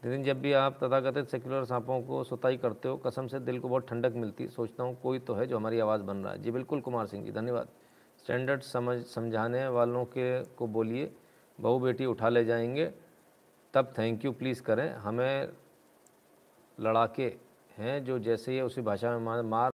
लेकिन जब भी आप तथाकथित सेक्युलर सांपों को सुताई करते हो, कसम से दिल को बहुत ठंडक मिलती। सोचता हूँ कोई तो है जो हमारी आवाज़ बन रहा है। जी बिल्कुल कुमार सिंह जी, धन्यवाद। स्टैंडर्ड समझाने वालों के को बोलिए बहू बेटी उठा ले जाएंगे, तब थैंक यू प्लीज़ करें। हमें लड़ाके हैं जो जैसे ही उसी भाषा में मार